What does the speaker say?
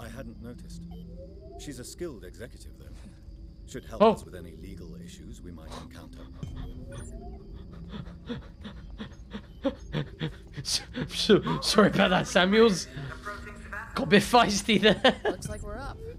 I hadn't noticed. She's a skilled executive, though. Should help Oh. us with any legal issues we might encounter. Sorry about that, Samuels. Got a bit feisty there. Looks like we're up.